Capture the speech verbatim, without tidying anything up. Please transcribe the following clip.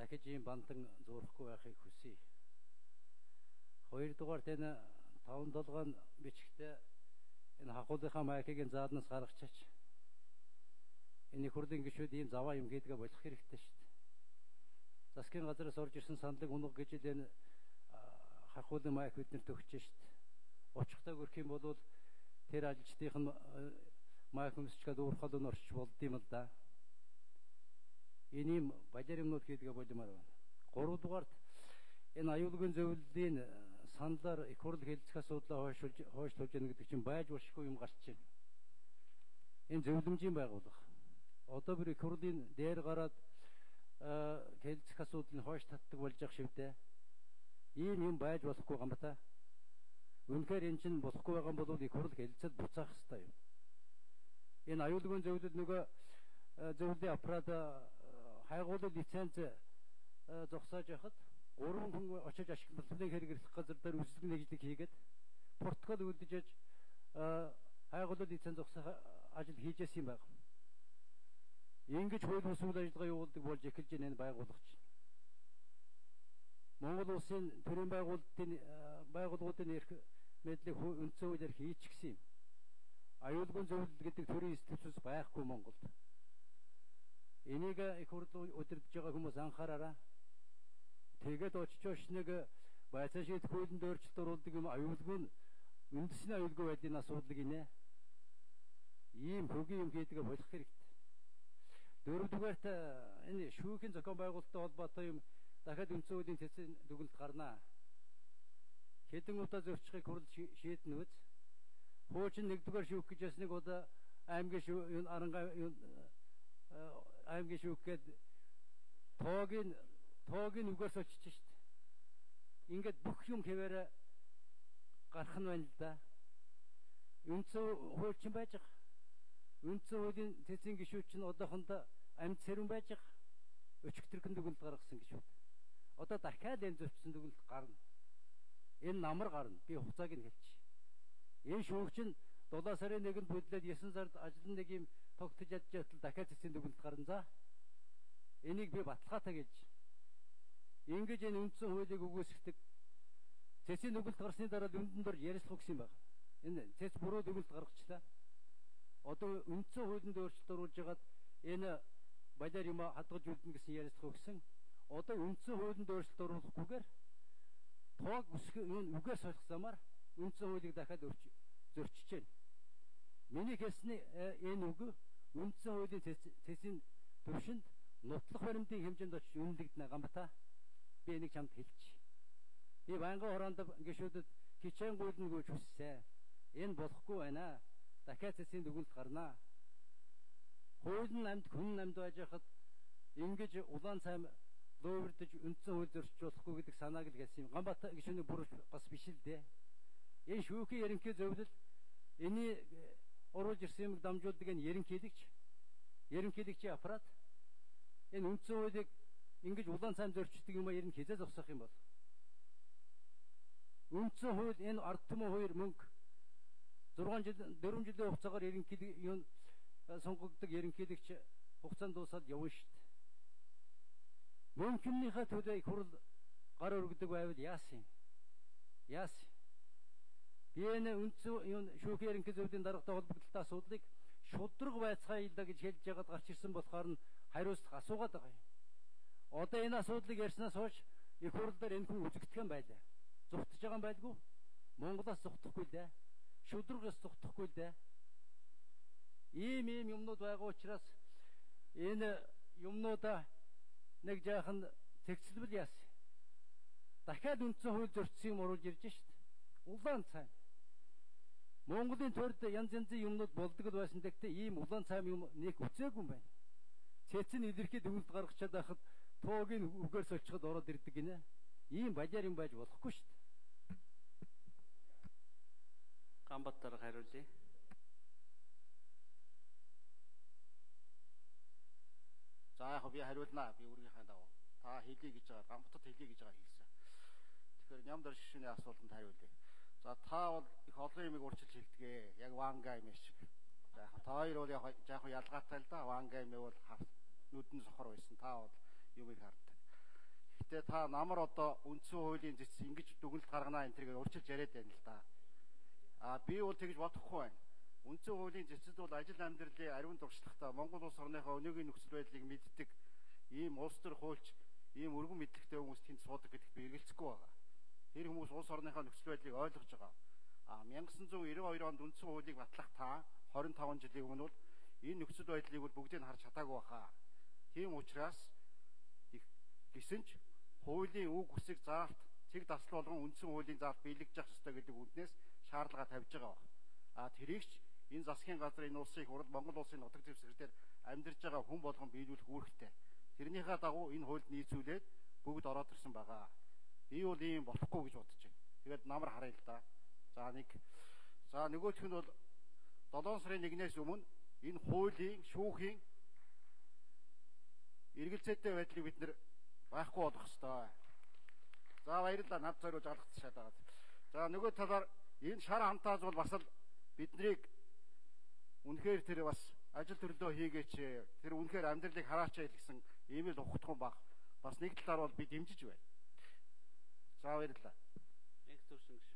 дахиж ийм бандан зурхгүй байхыг хүсье. Хоёрдугаарт энэ таван долгоон бичгтээ энэ хахуулынхаа майкыг зааднаас гаргачих. Энэ хурлын гишүүд ийм заваа юм гэдгээ болох хэрэгтэй шүү дээ. Засгийн газраас орж ирсэн саналыг унах гэж л энэ хахуулын майк биднэрт өгч шүү дээ. Очихтай гөрөх юм бол тэр ажилчдын майк өмсчгээд уурхал өн орчих болд юм л да. Энэ юм бажар юмнууд хийдгээ болмоор байна. Гуравдугаарт энэ аюулгүйн зөвлөлийн саналаар их хурл хэлцэх асуудлаа хойшлуулж хойшлуулж яах гэдэг чинь байж болохгүй юм гарч байна. Энэ зөвлөмжийн байгууллага. Одоо бүр их хурлын дээр гараад хэлцэх асуудлыг хойш татдаг болж явах шивдэ. Ийм юм байж болохгүй юм ба та. Үнэхээр энэ чинь болохгүй байгаа юм бол их хурл хэлцэл буцаах хэрэгтэй юм. Энэ аюулгүйн зөвлөл нөгөө зөвлөлийн аппарат хайгуулын лиценз зогсоож яхад гурван хүн очиж ашиглалтын хэрэглэх газар дээр үсэг нэгжлэг хийгээд протокол үлдэж хайгуулын лиценз зогсох ажил хийжсэн юм байна. Ингэж хууль бус үйл ажиллагаа явуулдаг болж эхэлж байна энэ байгууллагч. Монгол улсын төрийн байгуулалтын байгууллагуудын эрх мэдлэг үндсэн хуулиар хийчихсэн юм. Аюулгүйн зөвлөл гэдэг төрийн статус байхгүй Монголд. Энийг их хурл удирдах байгаа хүмүүс анхаараарай. Тэгээд очиж очиж нэг байцаа шийдэх хуулинд өөрчлөлт оруулдаг юм аюулгүй үндэсний аюулгүй байдлын асуудал гинэ. Ийм хөгийн юм хийдгээ болох хэрэгтэй. Дөрөвдүгээрт энэ шүүхийн зохион байгуулалттай холбоотой юм дахиад үндсэн хуулийн цэцэн дүгнэлт гарнаа. Хэдэн удаа зөрчихийг хурл шийднэ үз. Хуучин нэгдүгээр шүүх гэж ясныг удаа аймгийн шүүх арангаа аймгийн шүүхгээд тоогийн тоогийн үгээр сочиж шít. Ингээд бүх юм хэвээрээ гарах нь байна л да. Үндсэн хууль чинь байж байгаа. Үндсэн хуулийн цэцэн гишүүд чинь одоохондоо амьд сэрүүн байж байгаа. Өчигдөрхөн дүгнэлт гаргасан гишүүд. Одоо дахиад энэ зөрчсөн дүгнэлт гарна. Энэ намар гарна. Би хугацааг нь хэлчих. Энэ шүүгч нь дулаан сарын нэгэнд бүдлээд есөн сард ажил нэг юм тогтож ядчихвал дахиад цэцэн дүгнэлт гарна за. Энийг би баталгаатай гэж. Ингэж энэ үндсэн хуулийг үгүйсгдэг. Цэцэн дүгнэлт гарсны дараа дүндэн дор ярилцлах гэсэн юм байна. Энэ цэц буруу дүгнэлт гаргачлаа. Одоо үндсэн хуулинд өөрчлөлт оруулж хагаад энэ балиар юм хадгалж үлдэнэ гэсэн ярилцлах өгсөн. Одоо үндсэн хуулинд өөрчлөлт оруулахгүйгээр тоог үсэх юм үгээр солих замаар үндсэн хуулийг дахиад зөрчиж байна. Миний хэлсний энэ үг үндсэн хуулийн цэцэн төвшөнд нутлах баримтын хэмжээнд очиж үнэлэгдэнэ гамбата. Би энийг чамд хэлчих. Би байнгын хороонд гишүүдэд хичээн гуйлна гэж хүссэн. Энэ болохгүй байна. Дахиад цэцэн дүгнэлт гарнаа. Хууль нь амьд хүн амьд байж хахад ингэж улаан цайм луурдж үндсэн хууль зөрчиж болохгүй гэдэг санааг л хэлсэн юм. Гамбата гишүүний бүр бас биш л дээ. Энэ шүүхийн ерөнхий зөвлөл энийг оруулж ирсэн юмыг дамжуулдаг энэ ерөнхийлөгч ерөнхийлөгчийн аппарат энэ үндсэн хуулийг ингэж улаан цайм зөрчдөг юм а ер нь хязгаар зогсоох юм бол үндсэн хууль энэ ард түмэн хоёр мөнгө зургаан жил дөрвөн жилийн хугацаагаар ерөнхийлөг юм сонгогддог ерөнхийлөгч хугацаанд дуусаад явна шүү дээ. Мөнхнийхээ төлөө их хурл гар өргөдөг байвал яасан юм? Яасан? Би энэ үндсэн юм шүүхийн ерөнхий зөвлөлийн даргатай холбогдлолтой асуудлыг шудраг байцгаая гэж хэлж яагаад гарч ирсэн болохоор нь хариуцлага асуугаад байгаа юм. Одоо энэ асуудлыг ярьснаас хойш их хурл дээр энэ хүн үзэгдэх юм байлаа. Зүгтж байгаа юм байлгүй. Монголоос зүгтэхгүй л дээ. Шудрагаас зүгтэхгүй л дээ. Ийм ийм юмнууд байгаа учраас энэ юмнуудаа нэг жаахан цэгцлбэл яасан. Дахиад үндсэн хууль зөрчсөн юм оруулж ирж шít. Улаан цайм. Монголын төрд янз янзын юмнууд болдог л байсан гэхдээ ийм улаан цайм юм нэг үцээгүй юм байна. Цэцэн илэрхий дүгнэлт гаргачаад байхад тоогийн үгээр сольчход ороод ирдэг гинэ. Ийм балиар юм байж болохгүй шít. Гамбаттар хариулъя. За яг би хариулнаа. Би үргийнхаа дагуу. Та хэлье гэж байгаа. Гамбатад хэлье гэж байгаа хэлсэн. Тэгэхээр нямдар шишний асуултанд хариулъя. За та бол их олон юмыг урьдчилж хэлдэг. Яг ванга юм шиг. За яг та хоёр бол яг яг ялгаатай л да. Ванга юм бол нүдэн сохор байсан. Та бол юмыг хардаг. Гэтэ та намар одоо үндсэн хуулийн зэц ингэж дүгнэлт гаргана энэ тэрийг урьдчилж яриад байна л да. А би бол тэгж бодохгүй байна. Үндсэн хуулийн зэцэд бол ажил амьдралын ариун туршлагатай Монгол улс орныхоо өнөөгийн нөхцөл байдлыг мэддэг ийм улс төр хуульч, ийм өргөн мэдлэгтэй хүмүүс тэнд суудаг гэдэгт би эргэлзэхгүй байгаа. Тэр хүмүүс улс орныхоо нөхцөл байдлыг ойлгож байгаа. А 천구၉deux онд үндсэн хуулийг батлах та двадцать пять жилийн өмнө бол энэ нөхцөл байдлыг бол бүгдийг нь харж чадаагүй баха. Тийм учраас гисэн ч хуулийн үг үсэг заалт цэг дасгал болгон үндсэн хуулийн заалт биелэгдэж явах ёстой гэдэг үднээс шаардлага тавьж байгаа ба. А тэрийгч энэ засгийн газрын энэ улсын хурал Монгол улсын нутаг дэвсгэрээр амьдарч байгаа хүн болгон биелүүлэх үүрэгтэй. Тэрнийхээ дагуу энэ хуульд нийцүүлээд бүгд ороод ирсэн байгаа. Би бол ийм болохгүй гэж бодож байна. Тэгээд намар харъя л да. За нэг за нөгөөх нь бол долоон сарын нэгнээс өмнө энэ хуулийн шүүхийн эргэлзээтэй байдлыг бид нэр байхгүй болох ёстой. За баярлалаа над зориулж алгацчихад байгаа. За нөгөө талаар энэ шар хамтааз бол бас л биднийг үнэхээр тэр бас ажил төрлөө хийгээч тэр үнэхээр амьдралыг хараач гэсэн ийм л ухтхан баг. Бас нэг талаар бол би дэмжиж байна. За баярлалаа. Нэг төрсөн